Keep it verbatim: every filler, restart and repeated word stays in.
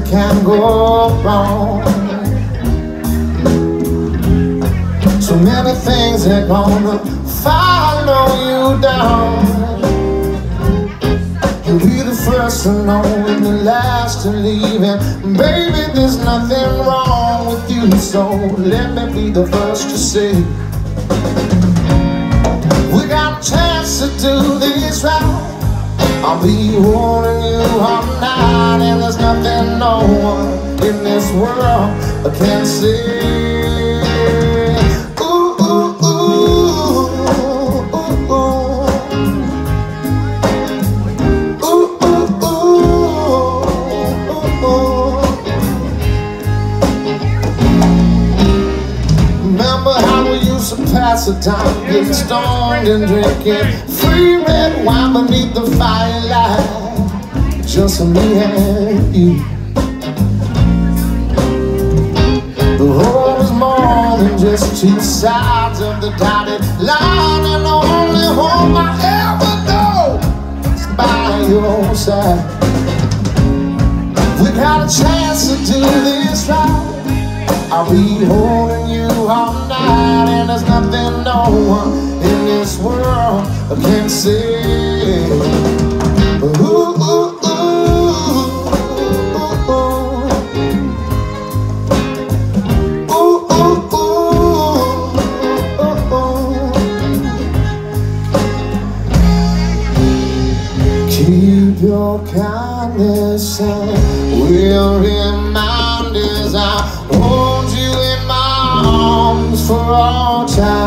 can go wrong. So many things are gonna follow you down. You'll be the first to know and the last to leave. And baby, there's nothing wrong with you, so let me be the first to say we got a chance to do this right. I'll be holding you all night, and there's nothing no one in this world can say. Ooh, ooh, ooh, ooh, ooh, ooh. Ooh, ooh, ooh, ooh, ooh. Remember how we used to pass the time, getting stoned and drinking free red wine beneath the firelight, just me and you. The world is more than just two sides of the dotted line, and the only home I ever know is by your side. We got a chance to do this right. I'll be holding you all night, and there's nothing no one in this world can say. Ooh, ooh, ooh, ooh, ooh. Ooh, ooh, ooh, ooh. Keep your kindness and we'll remind us I hold you in my arms for all time.